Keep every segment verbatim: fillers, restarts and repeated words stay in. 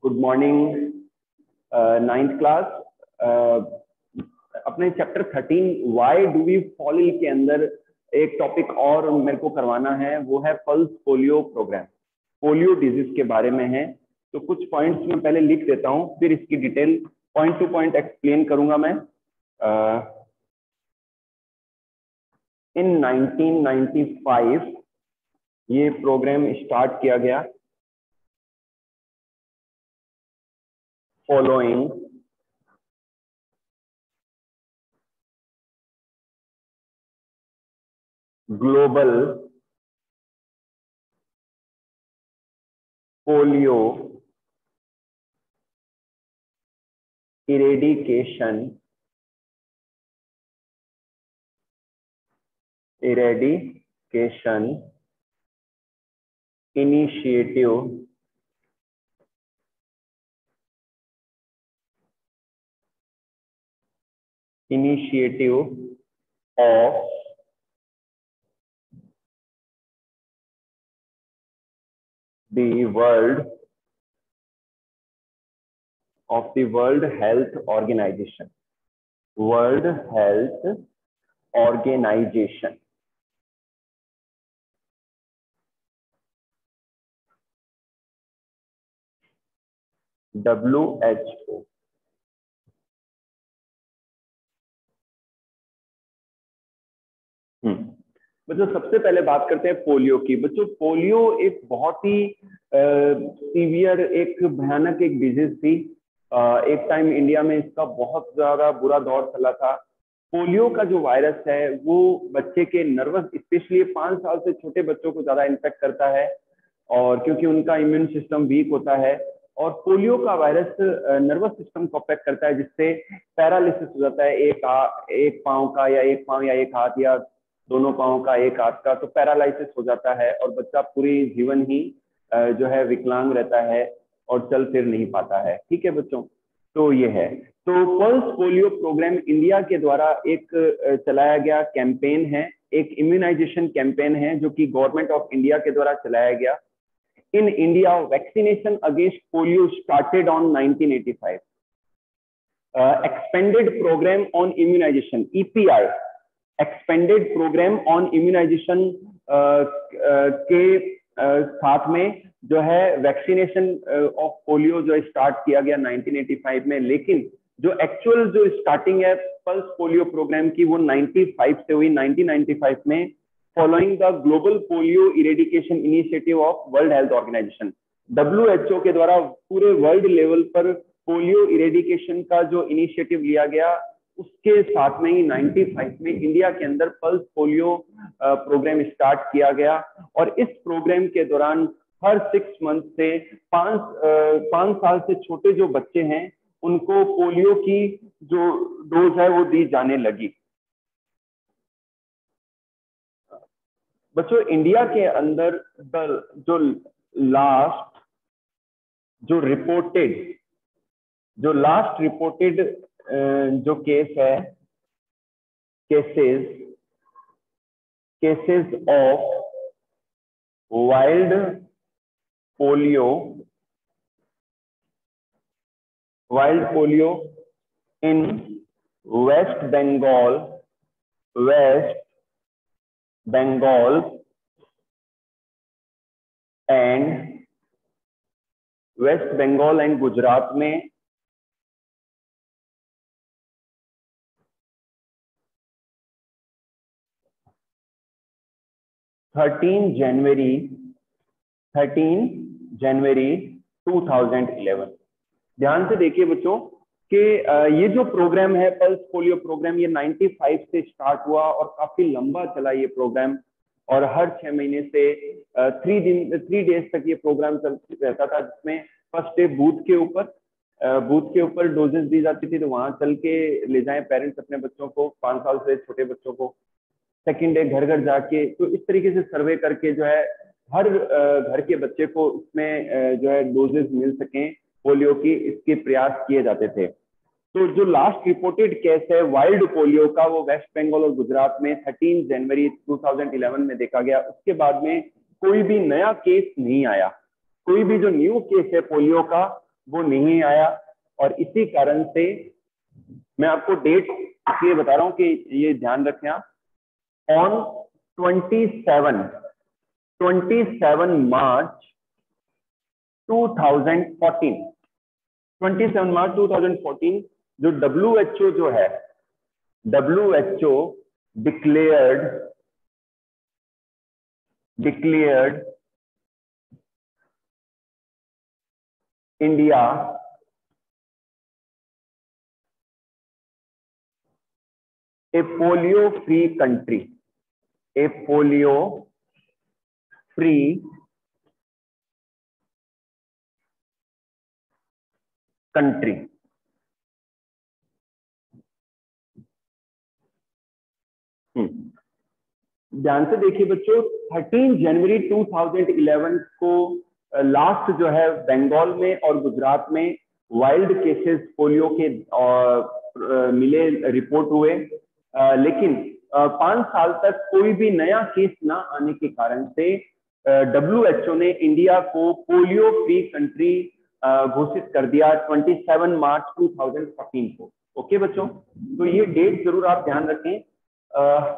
Good morning ninth class. अपने chapter thirteen why do we fall ill के अंदर एक टॉपिक और मेरे को करवाना है, वो है pulse polio program. Polio disease के बारे में है, तो कुछ पॉइंट्स मैं पहले लिख देता हूँ, फिर इसकी detail point to point explain करूंगा मैं। इन नाइनटीन नाइंटी फाइव ये प्रोग्राम स्टार्ट किया गया following global polio eradication eradication initiative initiative of the world of the World Health Organization. World Health Organization. W H O. हम्म बच्चों, सबसे पहले बात करते हैं पोलियो की। बच्चों, पोलियो एक बहुत ही सीवियर, एक भयानक एक डिजीज थी। आ, एक टाइम इंडिया में इसका बहुत ज्यादा बुरा दौर चला था। पोलियो का जो वायरस है वो बच्चे के नर्वस, स्पेशली पांच साल से छोटे बच्चों को ज्यादा इन्फेक्ट करता है, और क्योंकि उनका इम्यून सिस्टम वीक होता है। और पोलियो का वायरस नर्वस सिस्टम को अफेक्ट करता है, जिससे पैरालिसिस हो जाता है, एक आ, एक पाँव का या एक पाँव या एक हाथ या दोनों पाँव का, एक हाथ का, तो पैरालिसिस हो जाता है और बच्चा पूरी जीवन ही जो है विकलांग रहता है और चल फिर नहीं पाता है। ठीक है बच्चों, तो ये है। तो पल्स पोलियो प्रोग्राम इंडिया के द्वारा एक चलाया गया कैंपेन है, एक इम्यूनाइजेशन कैंपेन है जो कि गवर्नमेंट ऑफ इंडिया के द्वारा चलाया गया। In India vaccination against polio started on nineteen eighty five. Expanded program on immunization E P I, expanded program on immunization के uh, साथ में जो है वैक्सीनेशन ऑफ पोलियो जो स्टार्ट किया गया नाइनटीन एटी फाइव में। लेकिन जो एक्चुअल जो स्टार्टिंग है पल्स पोलियो प्रोग्राम की वो नाइंटी फाइव से हुई, नाइनटीन नाइंटी फाइव में, following the global polio eradication initiative of world health organization. W H O के द्वारा पूरे वर्ल्ड लेवल पर पोलियो इरेडिकेशन का जो इनिशिएटिव लिया गया, उसके साथ में ही नाइंटी फाइव में इंडिया के अंदर पल्स पोलियो प्रोग्राम स्टार्ट किया गया। और इस प्रोग्राम के दौरान हर सिक्स मंथ से पांच पांच साल से छोटे जो बच्चे हैं उनको पोलियो की जो डोज है वो दी जाने लगी। बच्चों, इंडिया के अंदर जो लास्ट जो रिपोर्टेड जो लास्ट रिपोर्टेड जो केस है, cases cases of wild polio wild polio in West Bengal West Bengal and West Bengal and Gujarat में thirteen January thirteen January two thousand eleven. ध्यान से देखिए बच्चों कि ये जो प्रोग्राम है पल्स पोलियो प्रोग्राम, ये नाइंटी फाइव से स्टार्ट हुआ और काफी लंबा चला ये प्रोग्राम, और हर छह महीने से थ्री दिन थ्री डेज तक ये प्रोग्राम चल रहता था, जिसमें फर्स्ट डे बूथ के ऊपर बूथ के ऊपर डोजेस दी जाती थी, तो वहां चल के ले जाएं पेरेंट्स अपने बच्चों को, पांच साल से छोटे बच्चों को। सेकेंड डे घर घर जाके, तो इस तरीके से सर्वे करके जो है हर घर के बच्चे को उसमें जो है डोजेस मिल सकें पोलियो की, इसके प्रयास किए जाते थे। तो जो लास्ट रिपोर्टेड केस है वाइल्ड पोलियो का, वो वेस्ट बंगाल और गुजरात में thirteen January two thousand eleven में देखा गया। उसके बाद में कोई भी नया केस नहीं आया। कोई भी जो न्यू केस है पोलियो का वो नहीं आया, और इसी कारण से मैं आपको डेट इसलिए बता रहा हूं कि ये ध्यान रखें आप। On twenty seven twenty seven March two thousand fourteen, twenty seven March two thousand fourteen जो डब्ल्यू एच ओ जो है, W H O declared declared India a polio free country, a polio free country. ध्यान से देखिए बच्चों, thirteen January two thousand eleven को last जो है बंगाल में और गुजरात में वाइल्ड केसेस पोलियो के आ, मिले, रिपोर्ट हुए, आ, लेकिन पांच साल तक कोई भी नया केस ना आने के कारण से डब्ल्यू एच ओ ने इंडिया को पोलियो फ्री कंट्री घोषित कर दिया twenty seven March two thousand fourteen को। ओके बच्चों, तो ये डेट जरूर आप ध्यान रखें। आ,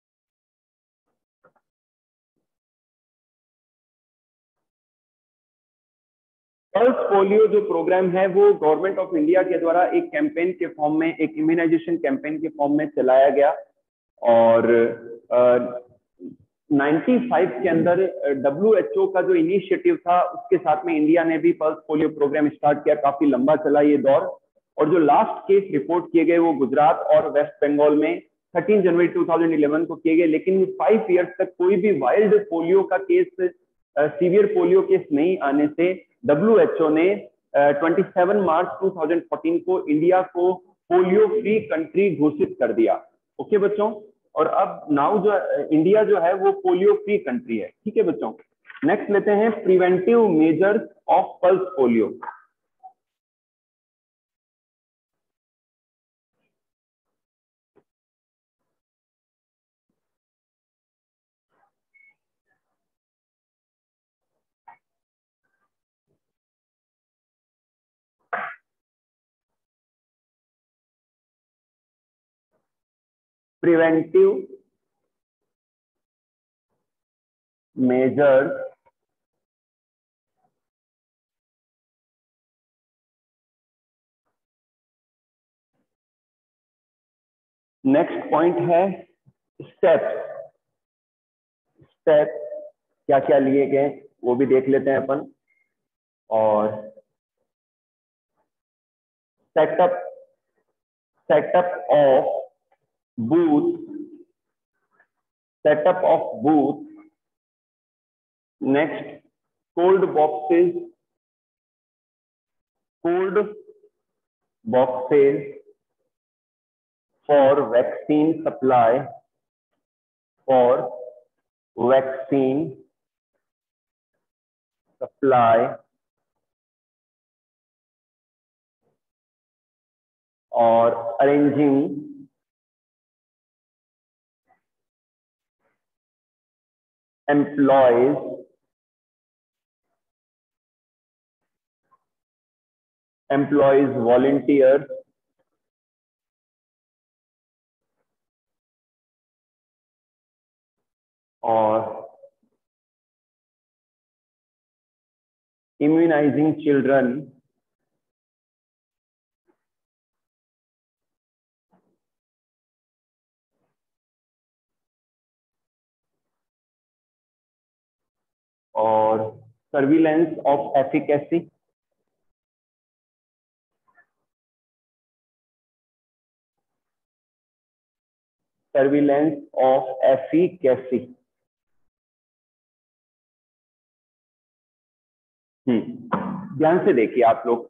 पल्स पोलियो जो प्रोग्राम है वो गवर्नमेंट ऑफ इंडिया के द्वारा एक कैंपेन के फॉर्म में, एक इम्यूनाइजेशन कैंपेन के फॉर्म में चलाया गया, और नाइन्टी फाइव के अंदर डब्ल्यू एच ओ का जो इनिशिएटिव था उसके साथ में इंडिया ने भी पल्स पोलियो प्रोग्राम स्टार्ट किया। काफी लंबा चला ये दौर, और जो लास्ट केस रिपोर्ट किए गए वो गुजरात और वेस्ट बंगाल में thirteen January two thousand eleven को किए गए, लेकिन फाइव ईयर्स तक कोई भी वाइल्ड पोलियो का केस, सीवियर पोलियो केस नहीं आने से डब्ल्यू एच ओ ने twenty seven March two thousand fourteen को इंडिया को पोलियो फ्री कंट्री घोषित कर दिया। ओके बच्चों, और अब नाउ जो इंडिया जो है वो पोलियो फ्री कंट्री है। ठीक है बच्चों, नेक्स्ट लेते हैं preventive measures of pulse polio. Preventive measures next point है स्टेप्स। स्टेप क्या क्या लिए गए वो भी देख लेते हैं अपन, और setup setup of booth setup of booth next cold boxes cold boxes for vaccine supply for vaccine supply और अरेंजिंग employees employees volunteers और immunizing children और surveillance of efficacy surveillance of efficacy. हम्म ध्यान से देखिए आप लोग,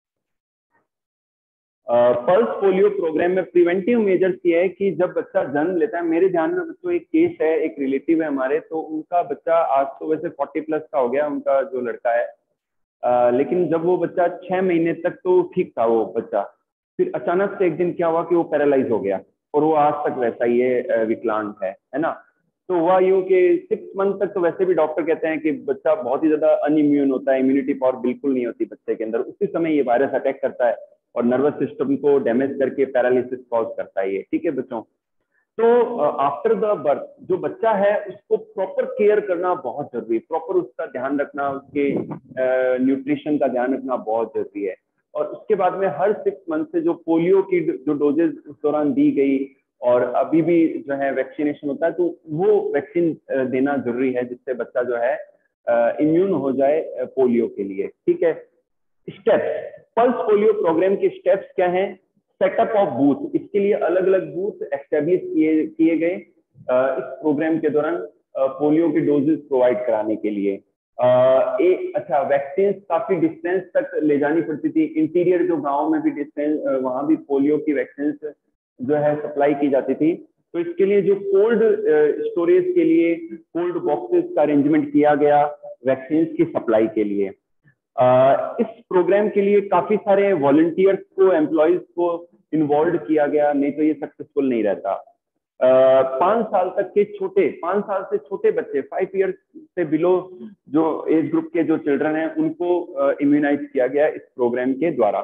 पल्स पोलियो प्रोग्राम में प्रिवेंटिव मेजर्स ये है कि जब बच्चा जन्म लेता है, मेरे ध्यान में बच्चों एक केस है, एक रिलेटिव है हमारे, तो उनका बच्चा आज तो वैसे फोर्टी प्लस का हो गया उनका जो लड़का है, आ, लेकिन जब वो बच्चा छह महीने तक तो ठीक था वो बच्चा, फिर अचानक से एक दिन क्या हुआ कि वो पैरालाइज हो गया, और वो आज तक वैसा ही विकलांग है है ना। तो हुआ यूं कि सिक्स मंथ तक तो वैसे भी डॉक्टर कहते हैं कि बच्चा बहुत ही ज्यादा अनइम्यून होता है, इम्यूनिटी पावर बिल्कुल नहीं होती बच्चे के अंदर। उसी समय ये वायरस अटैक करता है और नर्वस सिस्टम को डैमेज करके पैरालिसिस कॉज करता है ये। ठीक है बच्चों, तो आफ्टर द बर्थ जो बच्चा है उसको प्रॉपर केयर करना बहुत जरूरी है, प्रॉपर उसका ध्यान रखना, उसके न्यूट्रिशन का ध्यान रखना बहुत जरूरी है। और उसके बाद में हर सिक्स मंथ से जो पोलियो की जो डोजेज उस दौरान दी गई और अभी भी जो है वैक्सीनेशन होता है, तो वो वैक्सीन देना जरूरी है जिससे बच्चा जो है इम्यून हो जाए पोलियो के लिए। ठीक है, स्टेप्स, पल्स पोलियो प्रोग्राम के स्टेप्स क्या हैं? सेटअप ऑफ बूथ, इसके लिए अलग अलग बूथ एस्टेब्लिश किए किए गए इस प्रोग्राम के दौरान पोलियो की डोजेस प्रोवाइड कराने के लिए। एक अच्छा, वैक्सीन काफी डिस्टेंस तक ले जानी पड़ती थी, इंटीरियर जो गांव में भी डिस्टेंस, वहां भी पोलियो की वैक्सीन जो है सप्लाई की जाती थी। तो इसके लिए जो कोल्ड स्टोरेज के लिए कोल्ड बॉक्सेस का अरेंजमेंट किया गया वैक्सीन की सप्लाई के लिए। Uh, इस प्रोग्राम के लिए काफी सारे वॉलंटियर्स को, एम्प्लॉयज को इन्वॉल्व किया गया, नहीं तो ये सक्सेसफुल नहीं रहता। uh, पांच साल तक के छोटे, पांच साल से छोटे बच्चे, फाइव इयर्स से बिलो जो एज ग्रुप के जो चिल्ड्रन हैं उनको इम्यूनाइज uh, किया गया इस प्रोग्राम के द्वारा।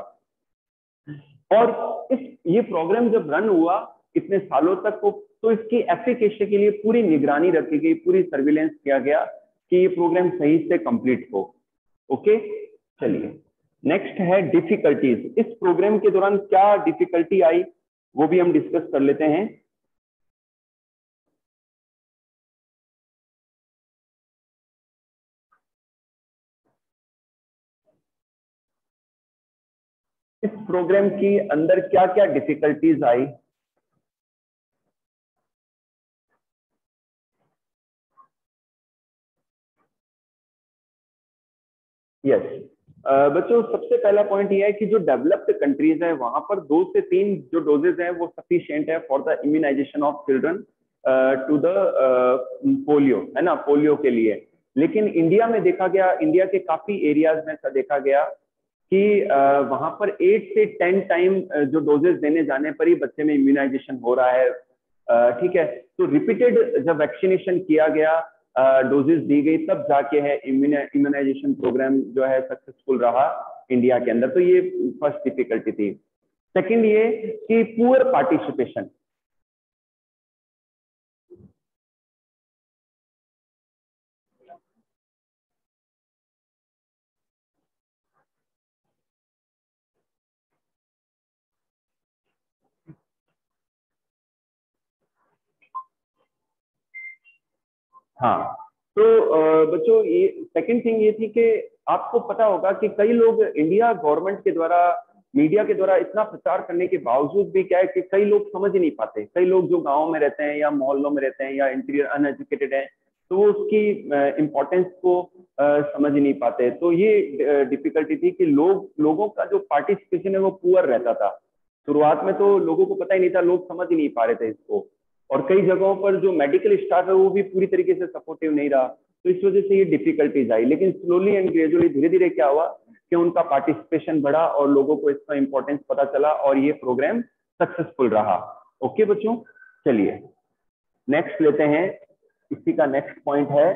और इस ये प्रोग्राम जब रन हुआ इतने सालों तक को, तो इसकी एफिकेसी के लिए पूरी निगरानी रखी गई, पूरी सर्विलेंस किया गया कि ये प्रोग्राम सही से कंप्लीट हो। ओके, चलिए नेक्स्ट है डिफिकल्टीज। इस प्रोग्राम के दौरान क्या डिफिकल्टी आई वो भी हम डिस्कस कर लेते हैं। इस प्रोग्राम की अंदर क्या क्या डिफिकल्टीज आई? Yes yes. uh, बच्चों, सबसे पहला पॉइंट ये है कि जो डेवलप्ड कंट्रीज है वहां पर दो से तीन जो डोजेज हैं वो सफिशिएंट है for the immunization of children to the polio, है ना, पोलियो के लिए। लेकिन इंडिया में देखा गया, इंडिया के काफी एरियाज में ऐसा देखा गया कि uh, वहां पर एट से टेन टाइम uh, जो डोजेज देने जाने पर ही बच्चे में इम्यूनाइजेशन हो रहा है। uh, ठीक है, तो रिपीटेड जब वैक्सीनेशन किया गया, डोजेस दी गई, तब जाके है इम्यूनाइजेशन प्रोग्राम जो है सक्सेसफुल रहा इंडिया के अंदर। तो ये फर्स्ट डिफिकल्टी थी। सेकंड ये कि पुअर पार्टिसिपेशन। हाँ, तो बच्चों ये सेकंड थिंग ये थी कि आपको पता होगा कि कई लोग इंडिया गवर्नमेंट के द्वारा, मीडिया के द्वारा इतना प्रचार करने के बावजूद भी क्या है कि कई लोग समझ ही नहीं पाते। कई लोग जो गाँव में रहते हैं या मोहल्लों में रहते हैं या इंटीरियर अनएजुकेटेड है, तो वो उसकी इम्पोर्टेंस को uh, समझ ही नहीं पाते। तो ये डिफिकल्टी थी कि लोग लोगों का जो पार्टिसिपेशन है वो पुअर रहता था। शुरुआत में तो लोगों को पता ही नहीं था, लोग समझ ही नहीं पा रहे थे इसको। और कई जगहों पर जो मेडिकल स्टाफ है वो भी पूरी तरीके से सपोर्टिव नहीं रहा, तो इस वजह से ये डिफिकल्टीज आई। लेकिन स्लोली एंड ग्रेजुअली, धीरे धीरे क्या हुआ कि उनका पार्टिसिपेशन बढ़ा और लोगों को इसका इंपॉर्टेंस पता चला और ये प्रोग्राम सक्सेसफुल रहा। ओके बच्चों, चलिए नेक्स्ट लेते हैं। इसी का नेक्स्ट पॉइंट है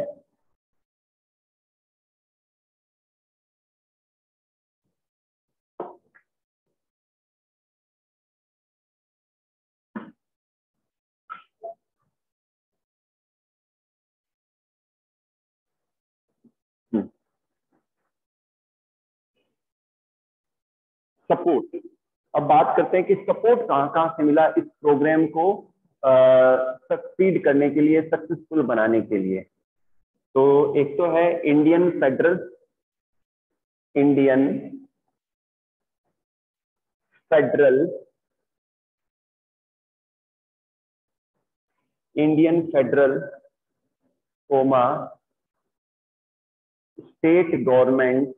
सपोर्ट। अब बात करते हैं कि सपोर्ट कहां कहां से मिला इस प्रोग्राम को सक्सीड करने के लिए, सक्सेसफुल बनाने के लिए। तो एक तो है Indian federal Indian federal Indian federal comma state government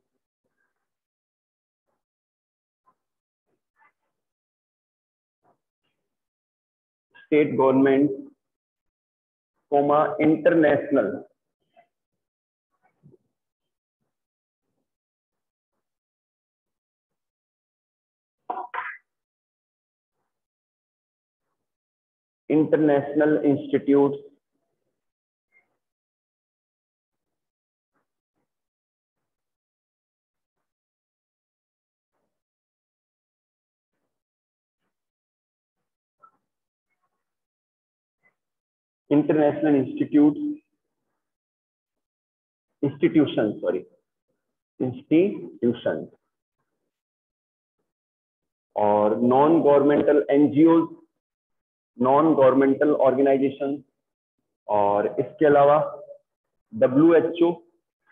state government comma international international institute international institute institution sorry institution और non governmental NGO, non governmental organization, और इसके अलावा W H O,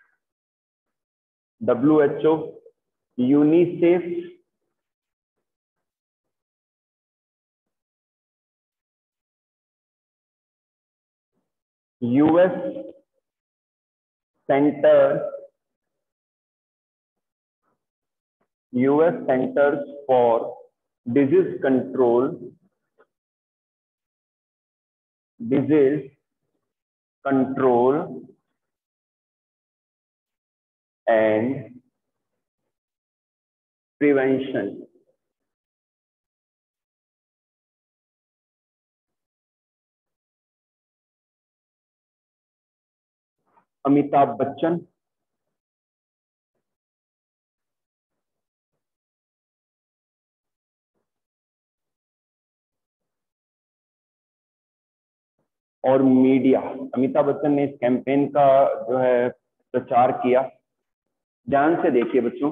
W H O, UNICEF, US center US centers for disease control disease control and prevention. Amitabh Bachchan, और media. Amitabh Bachchan ने इस campaign का जो है प्रचार किया। ध्यान से देखिए बच्चों,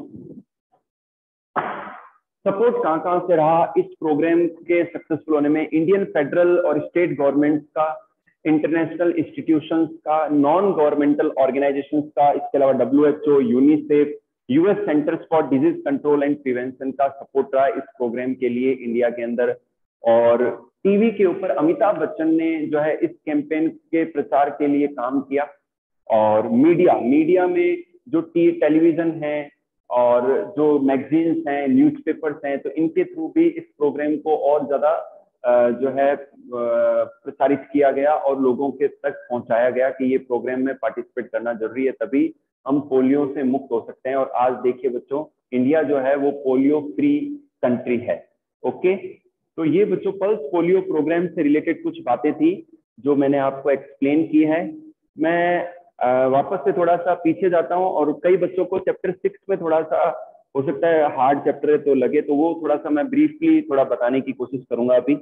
सपोर्ट कहां कहां से रहा इस प्रोग्राम के सक्सेसफुल होने में। इंडियन फेडरल और स्टेट गवर्नमेंट का, इंटरनेशनल इंस्टीट्यूशंस का, नॉन गवर्नमेंटल ऑर्गेनाइजेशंस का, इसके अलावा W H O, UNICEF, US centers for disease control and prevention का सपोर्ट रहा इस प्रोग्राम के लिए इंडिया के अंदर। और टीवी के ऊपर अमिताभ बच्चन ने जो है इस कैंपेन के प्रचार के लिए काम किया। और मीडिया मीडिया में जो टी टेलीविजन है और जो मैगजीन्स हैं, न्यूज़पेपर्स हैं, तो इनके थ्रू भी इस प्रोग्राम को और ज्यादा जो है प्रचारित किया गया और लोगों के तक पहुंचाया गया कि ये प्रोग्राम में पार्टिसिपेट करना जरूरी है, तभी हम पोलियो से मुक्त हो सकते हैं। और आज देखिए बच्चों, इंडिया जो है वो पोलियो फ्री कंट्री है। ओके, तो ये बच्चों पल्स पोलियो प्रोग्राम से रिलेटेड कुछ बातें थी जो मैंने आपको एक्सप्लेन की है। मैं आ, वापस से थोड़ा सा पीछे जाता हूं, और कई बच्चों को चैप्टर सिक्स में थोड़ा सा हो सकता है हार्ड चैप्टर है तो लगे, तो वो थोड़ा सा मैं ब्रीफली थोड़ा बताने की कोशिश करूंगा अभी।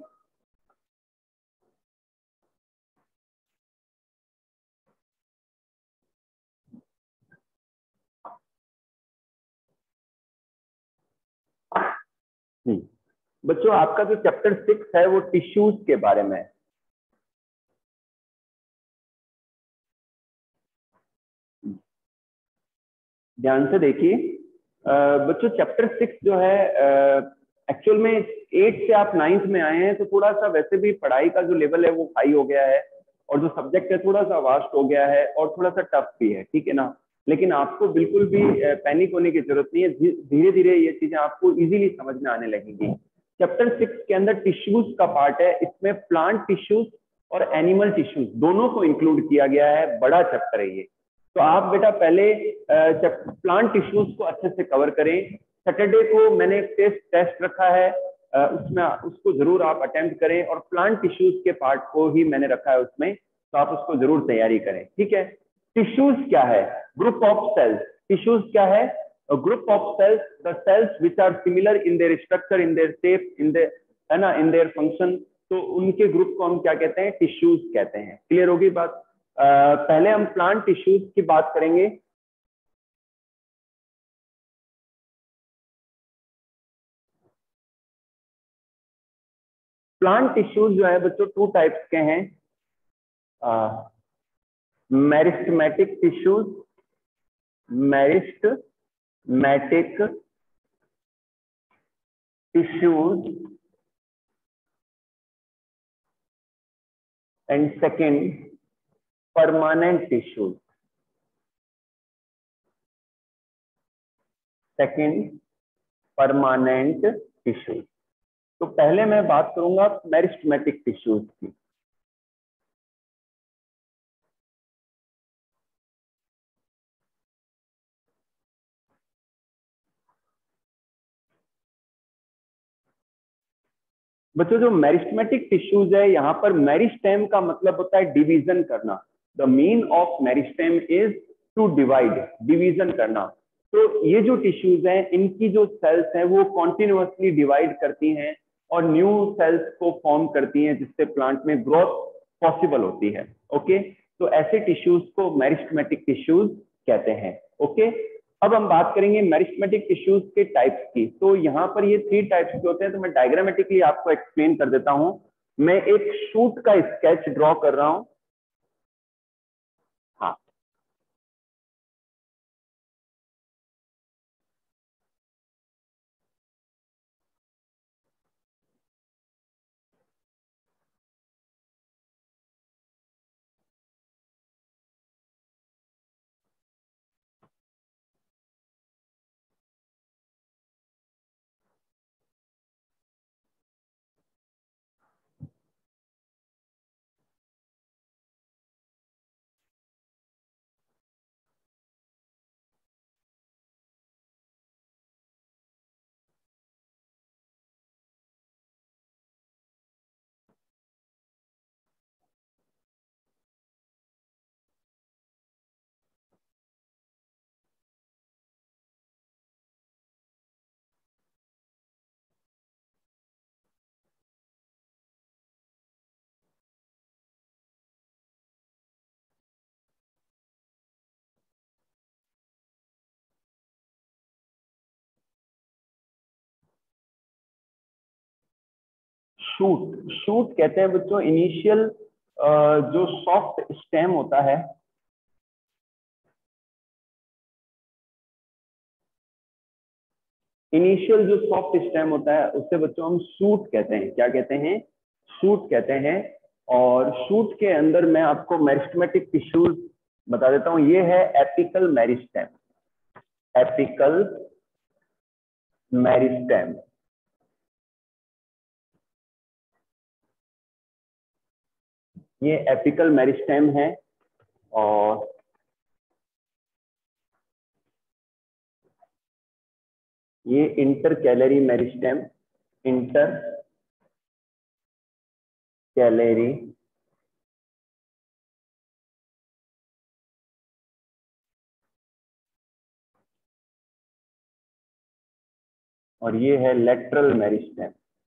बच्चों आपका जो चैप्टर सिक्स है वो टिश्यूज के बारे में है। ध्यान से देखिए बच्चों, चैप्टर सिक्स जो है एक्चुअल में एट से आप नाइन्थ में आए हैं, तो थोड़ा सा वैसे भी पढ़ाई का जो लेवल है वो हाई हो गया है और जो सब्जेक्ट है थोड़ा सा वास्ट हो गया है और थोड़ा सा टफ भी है, ठीक है ना। लेकिन आपको बिल्कुल भी पैनिक होने की जरूरत नहीं है, धीरे धीरे ये चीजें आपको इजीली समझ में आने लगेंगी। चैप्टर सिक्स के अंदर टिश्यूज का पार्ट है, इसमें प्लांट टिश्यूज और एनिमल टिश्यूज दोनों को इंक्लूड किया गया है, बड़ा चैप्टर है ये। तो आप बेटा पहले प्लांट टिश्यूज को अच्छे से कवर करें। सैटरडे को मैंने एक टेस्ट टेस्ट रखा है, उसमें उसको जरूर आप अटेम्प्ट करें, और प्लांट टिश्यूज के पार्ट को ही मैंने रखा है उसमें, तो आप उसको जरूर तैयारी करें, ठीक है। टिश्यूज क्या है? Group of sales. टिश्यूज क्या है? Group of cells, the cells which are similar in their structure, in their shape, in their है ना, इन देयर फंक्शन, तो उनके ग्रुप को हम क्या कहते हैं? टिश्यूज कहते हैं। क्लियर होगी बात? Uh, पहले हम प्लांट टिश्यूज की बात करेंगे। प्लांट टिश्यूज जो है बच्चों टू टाइप्स के हैं, meristematic tissues, meristematic tissues, and second permanent tissues. Second permanent tissues. तो पहले मैं बात करूंगा मेरिस्टेमेटिक टिश्यूज की। बच्चों जो मेरिस्टेमेटिक टिश्यूज है, यहाँ पर मेरिस्टेम का मतलब होता है डिवीजन करना। The mean of meristem is to divide, division करना। तो ये जो टिश्यूज हैं, इनकी जो सेल्स हैं वो कॉन्टिन्यूअसली डिवाइड करती हैं और न्यू सेल्स को फॉर्म करती हैं, जिससे प्लांट में ग्रोथ पॉसिबल होती है। ओके, तो ऐसे टिश्यूज को मेरिस्टेमेटिक टिश्यूज कहते हैं। ओके, अब हम बात करेंगे मेरिस्टेमेटिक टिश्यूज के टाइप्स की। तो यहाँ पर ये थ्री टाइप्स के होते हैं, तो मैं डायग्रामेटिकली आपको एक्सप्लेन कर देता हूँ। मैं एक शूट का स्केच ड्रॉ कर रहा हूँ। हाँ, शूट शूट कहते हैं बच्चों इनिशियल जो सॉफ्ट स्टेम होता है, इनिशियल जो सॉफ्ट स्टेम होता है उससे बच्चों हम शूट कहते हैं। क्या कहते हैं? शूट कहते हैं। और शूट के अंदर मैं आपको मेरिस्टेमेटिक टिश्यूज बता देता हूं। ये है एपिकल मेरिस्टेम, एपिकल मेरिस्टेम। ये एपिकल मेरिस्टेम है। और ये intercalary meristem, intercalary और ये है lateral meristem,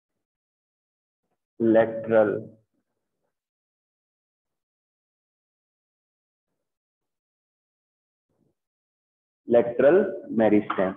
lateral lateral meristem.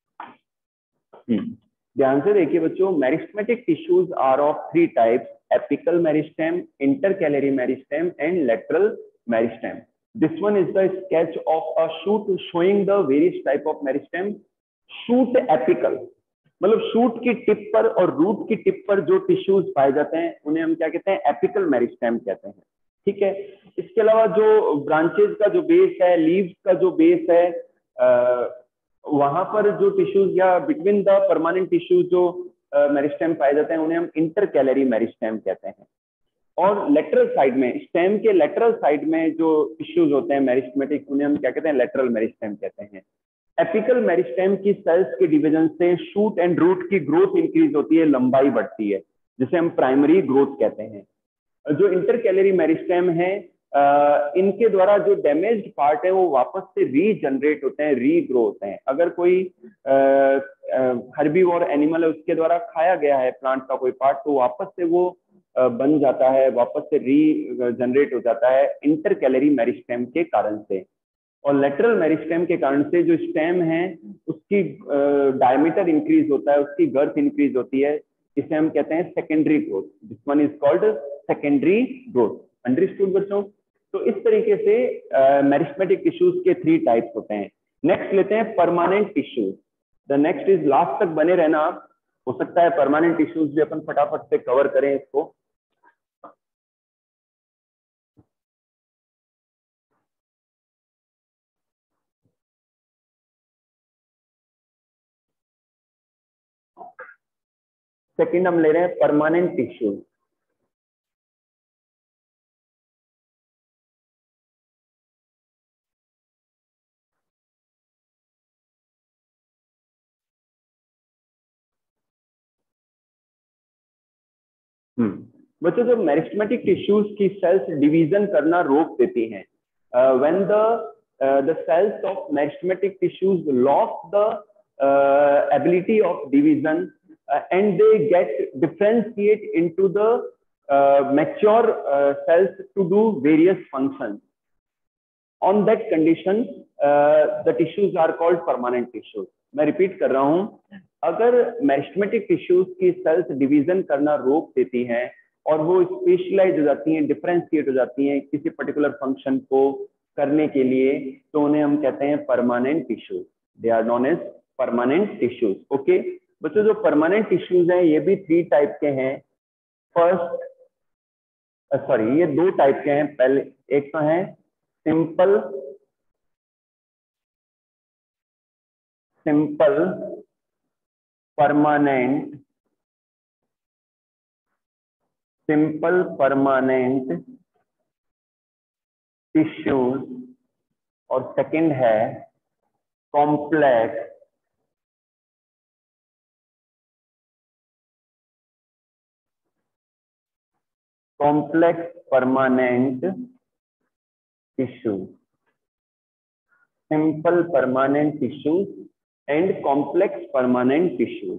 ध्यान से देखिए बच्चों, meristematic tissues are of three types: apical meristem, intercalary meristem and lateral meristem. This one is the sketch of a shoot showing the various type of meristem. Shoot apical मतलब shoot की tip पर और root की tip पर जो tissues पाए जाते हैं उन्हें हम क्या कहते हैं? एपिकल मेरिस्टेम कहते हैं। ठीक है। इसके अलावा जो ब्रांचेज का जो बेस है, लीव्स का जो बेस है, आ, वहां पर जो टिश्यूज या बिटवीन द परमानेंट टिश्यूज जो मेरिस्टेम पाए जाते हैं उन्हें हम इंटरकैलरी मेरिस्टेम कहते हैं। और लेटरल साइड में, स्टेम के लेटरल साइड में जो टिश्यूज होते हैं मेरिस्टेमेटिक, उन्हें हम क्या कहते हैं? लेटरल मेरिस्टेम कहते हैं। एपिकल मेरिस्टेम की सेल्स के डिवीजन से शूट एंड रूट की ग्रोथ इंक्रीज होती है, लंबाई बढ़ती है, जिसे हम प्राइमरी ग्रोथ कहते हैं। जो इंटरकैलरी मेरिस्टेम है, इनके द्वारा जो डैमेज्ड पार्ट है वो वापस से रीजनरेट होते हैं, रीग्रो होते हैं। अगर कोई हर्बीवोर एनिमल है उसके द्वारा खाया गया है प्लांट का कोई पार्ट, तो वापस से वो आ, बन जाता है, वापस से रीजनरेट हो जाता है इंटरकैलरी मेरिस्टेम के कारण से। और लेटरल मेरिस्टेम के कारण से जो स्टेम है उसकी डायमीटर इंक्रीज होता है, उसकी गर्थ इंक्रीज होती है। इसे हम कहते हैं secondary growth. This one is called secondary growth. Understood बच्चों? तो इस तरीके से मेरिस्टेमेटिक टिश्यूज के थ्री टाइप्स होते हैं। नेक्स्ट लेते हैं permanent tissues. The next is, last तक बने रहना आप, हो सकता है परमानेंट टिश्यूज भी अपन फटाफट से कवर करें इसको। सेकंड हम ले रहे हैं परमानेंट टिश्यूज। हम्म बच्चों, जो मेरिस्टेमेटिक टिश्यूज की सेल्स डिवीजन करना रोक देती हैं, when the the cells of meristematic tissues loss the ability of division and they get differentiate into the mature cells to do various functions. On that condition, uh, the tissues are called permanent tissues. मैं repeat कर रहा हूं, अगर meristematic tissues की cells division करना रोक देती हैं और वो स्पेशलाइज हो जाती हैं, डिफरेंशिएट हो जाती हैं किसी पर्टिकुलर फंक्शन को करने के लिए, तो उन्हें हम कहते हैं permanent tissues. They are known as permanent tissues. Okay बच्चों, जो परमानेंट टिश्यूज हैं ये भी थ्री टाइप के हैं. फर्स्ट सॉरी ये दो टाइप के हैं. पहले एक तो है simple simple permanent simple permanent tissues और सेकंड है complex complex permanent tissues. Simple permanent tissues and complex permanent tissues.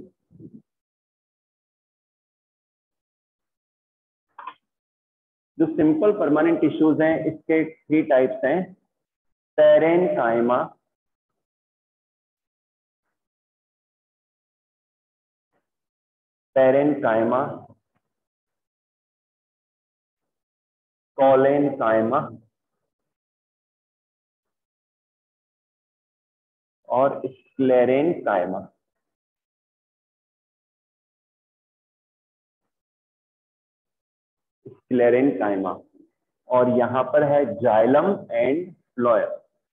जो सिंपल परमानेंट टिश्यूज हैं इसके थ्री टाइप्स हैं. पैरेनकाइमा, पैरेनकाइमा, कॉलेनकाइमा और स्क्लेरेनकाइमा. स्क्लेरेनकाइमा और यहां पर है जाइलम एंड फ्लोएम.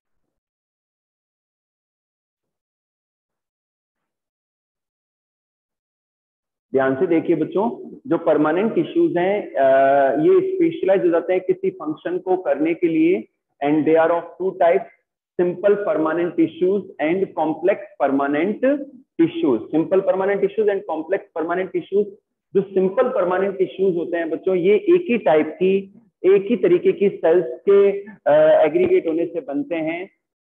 ध्यान से देखिए बच्चों, जो परमानेंट टिश्यूज हैं ये स्पेशलाइज हो जाते हैं किसी फंक्शन को करने के लिए, and they are of two types, simple permanent tissues and complex permanent tissues. Simple permanent tissues and complex permanent tissues. जो simple permanent tissues होते हैं बच्चों, ये एक ही टाइप की, एक ही तरीके की सेल्स के एग्रीगेट होने से बनते हैं,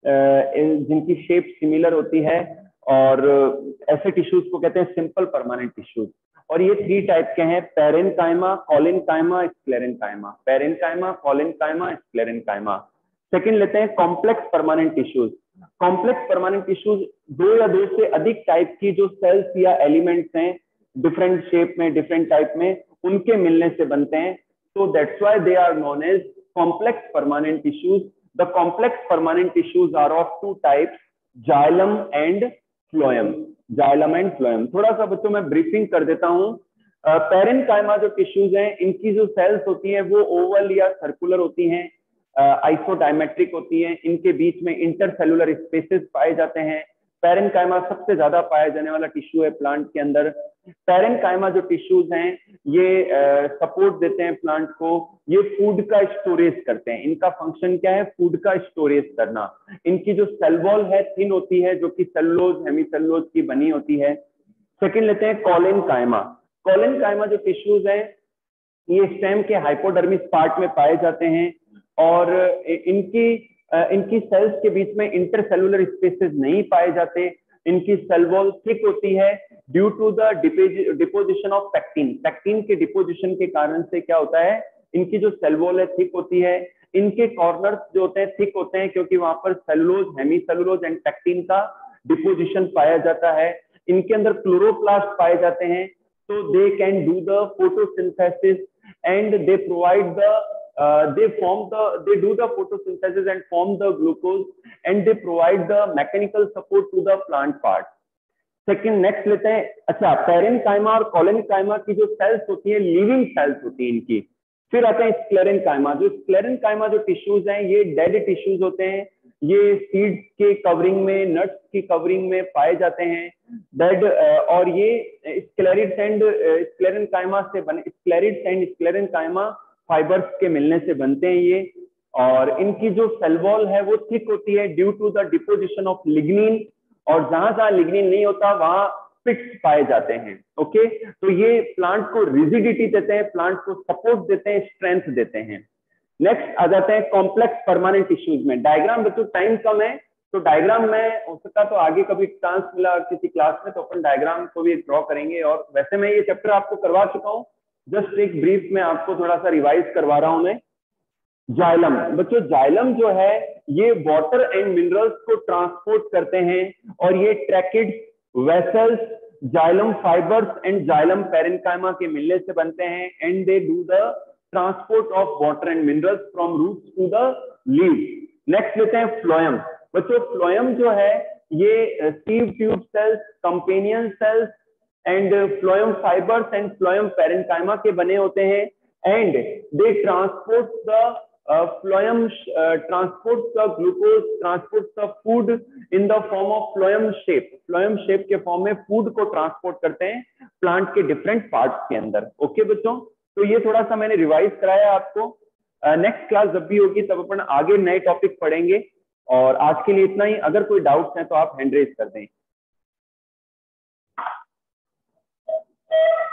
जिनकी शेप सिमिलर होती है, और ऐसे टिश्यूज को कहते हैं सिंपल परमानेंट टिश्यूज. और ये थ्री टाइप के हैं: parenchyma, collenchyma, sclerenchyma. Parenchyma, collenchyma, sclerenchyma. Second लेते हैं complex permanent tissues. Complex permanent tissues दो या दो से अधिक टाइप की जो सेल्स या एलिमेंट्स हैं, डिफरेंट शेप में, डिफरेंट टाइप में, उनके मिलने से बनते हैं. so that's why they are known as complex permanent tissues. The complex permanent tissues are of two types, xylem and phloem. xylem and phloem. थोड़ा सा बच्चों मैं ब्रीफिंग कर देता हूँ. पैरेनकाइमा जो टिश्यूज हैं, इनकी जो सेल्स होती हैं वो ओवल या सर्कुलर होती हैं, आइसोडायमेट्रिक uh, होती हैं, इनके बीच में इंटरसेलुलर स्पेसेस पाए जाते हैं. पैरेनकाइमा सबसे ज्यादा पाया जाने वाला टिश्यू है प्लांट के अंदर. पैरेनकाइमा जो टिश्यूज हैं ये सपोर्ट uh, देते हैं प्लांट को, ये फूड का स्टोरेज करते हैं. इनका फंक्शन क्या है? फूड का स्टोरेज करना. इनकी जो सेल वॉल है थिन होती है, जो कि सेलुलोज, हेमीसेलुलोज की बनी होती है. सेकंड लेते हैं कॉलेनकाइमा. कॉलेनकाइमा जो टिश्यूज हैं ये स्टेम के हाइपोडर्मिस पार्ट में पाए जाते हैं, और इनकी इनकी सेल्स के बीच में इंटरसेलुलर स्पेसेस नहीं पाए जाते. इनकी सेल वॉल थिक होती है due to the deposition of pectin. Pectin के डिपोजिशन के कारण से क्या होता है, इनकी जो सेल वॉल है थिक होती है. इनके कॉर्नर्स जो होते हैं थिक होते हैं क्योंकि वहां पर सेलुलोज, हेमीसेलुलोज एंड पैक्टिन का डिपोजिशन पाया जाता है. इनके अंदर क्लोरोप्लास्ट पाए जाते हैं, so they can do the photosynthesis and they provide the uh, they form the they do the photosynthesis and form the glucose and they provide the mechanical support to the plant part. Second next लेते हैं. अच्छा, parenchyma और collenchyma की जो sales होती है living cells होती है इनकी. फिर आते हैं स्क्लेरेनकाइमा. जो स्क्लेरेनकाइमा जो टिश्यूज हैं ये डेड टिश्यूज होते हैं. ये सीड्स के कवरिंग में, नट्स की कवरिंग में पाए जाते हैं, डेड. और ये स्क्लेरिड्स एंड स्क्लेरेनकाइमा से बने, स्क्लेरिड्स एंड स्क्लेरेनकाइमा फाइबर्स के मिलने से बनते हैं ये. और इनकी जो सेल वॉल है वो थिक होती है due to the deposition of lignin, और जहां जहां लिग्निन नहीं होता वहां पिट्स पाए जाते हैं. ओके, तो ये प्लांट को रिजिडिटी देते हैं, प्लांट को सपोर्ट देते हैं, स्ट्रेंथ देते हैं. नेक्स्ट आ जाते हैं कॉम्प्लेक्स परमानेंट टिश्यूज में. डायग्राम बच्चों टाइम कम है तो डायग्राम में हो सकता तो आगे कभी चांस मिला किसी क्लास में तो अपन डायग्राम को भी ड्रॉ करेंगे. और वैसे मैं ये चैप्टर आपको करवा चुका हूँ, जस्ट एक ब्रीफ में आपको थोड़ा सा रिवाइज करवा रहा हूं मैं। जाइलम बच्चों, जाइलम जो है ये वाटर एंड मिनरल्स को ट्रांसपोर्ट करते हैं और ये tracheids, vessels, xylem fibres and xylem parenchyma के मिलने से बनते हैं and they do the transport of water and minerals from roots to the leaves. Next लेते हैं फ्लोएम। बच्चों फ्लोएम जो है ये sieve tube cells, companion cells and phloem fibres and phloem parenchyma के बने होते हैं and they transport the Uh, phloem uh, transports the glucose, transports the food in the form of phloem shape. phloem shape के form में food को transport करते हैं plant के डिफरेंट पार्ट्स के अंदर। ओके बच्चों, तो ये थोड़ा सा मैंने रिवाइज कराया आपको। नेक्स्ट uh, क्लास जब भी होगी तब अपन आगे नए टॉपिक पढ़ेंगे और आज के लिए इतना ही। अगर कोई डाउट्स हैं तो आप हैंड रेज कर दें।